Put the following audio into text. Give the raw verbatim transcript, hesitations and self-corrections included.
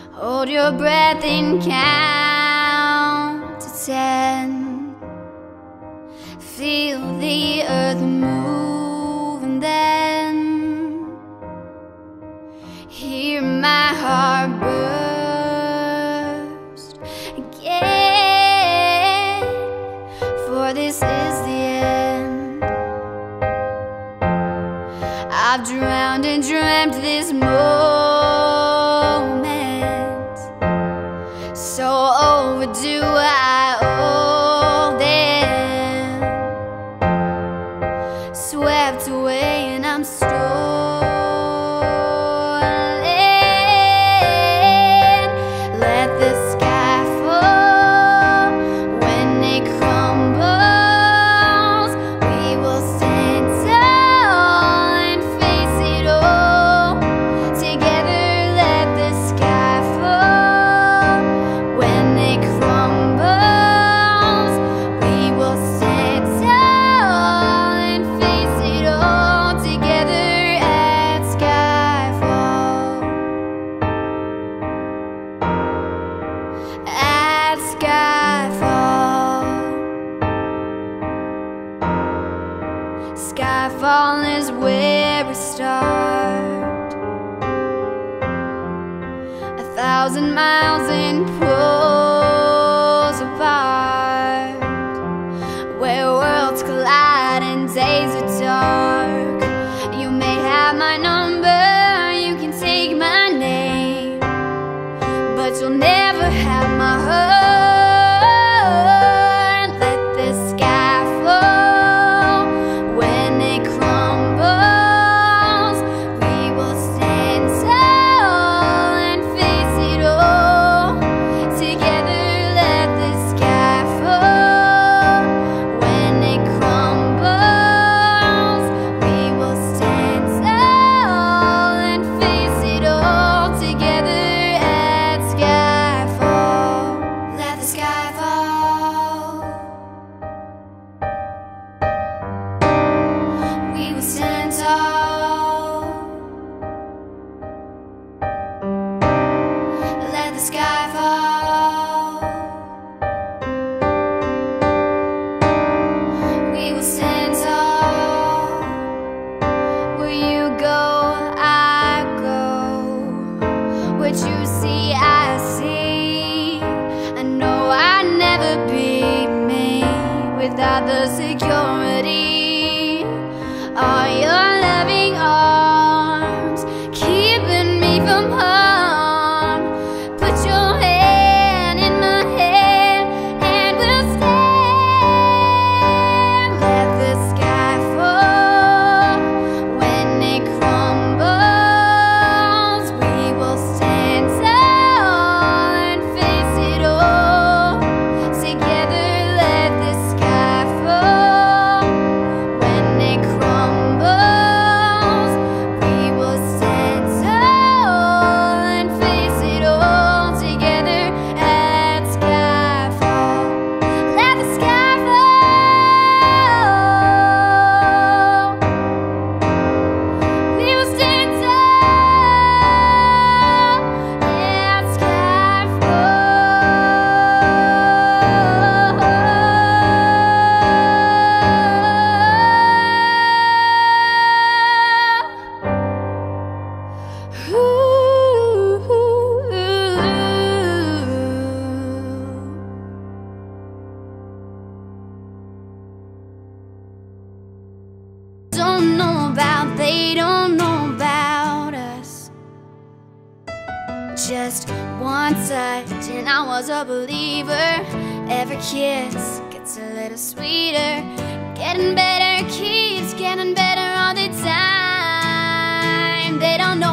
Hold your breath and count to ten. Feel the earth move and then hear my heart burst again. For this is the end. I've drowned and dreamt this moment, so overdue I owe them. Swept away and I'm stolen. Let the sky fall. When it crumbles, we will stand tall and face it all together. Let the sky fall. When it crumbles, we will stand tall and face it all together at skyfall. At skyfall. Skyfall is where we start. A thousand miles in poles apart, where worlds collide and days are dark. You may have my number, you can take my name, but you'll never have my heart. Let the sky fall. When it crumbles, we will stand tall and face it all together. Let the sky fall. When it crumbles, we will stand tall and face it all together at skyfall. Let the sky fall. We will stand tall. Let the sky fall. We will stand tall. Where you go, I go. What you see, I see. I know I'd never be me without the security. All your loving arms keeping me from harm. Put your hand in my hand and we'll stand. Let the sky fall. When it crumbles, we will stand tall and face it all together. Let the sky fall. When it crumbles, we will stand tall and face it all together at skyfall. Let the sky fall. We will stand tall at skyfall. Ooh. Don't know about, they don't know about us. Just one touch and I was a believer. Every kiss gets a little sweeter. Getting better, keeps getting better all the time. They don't know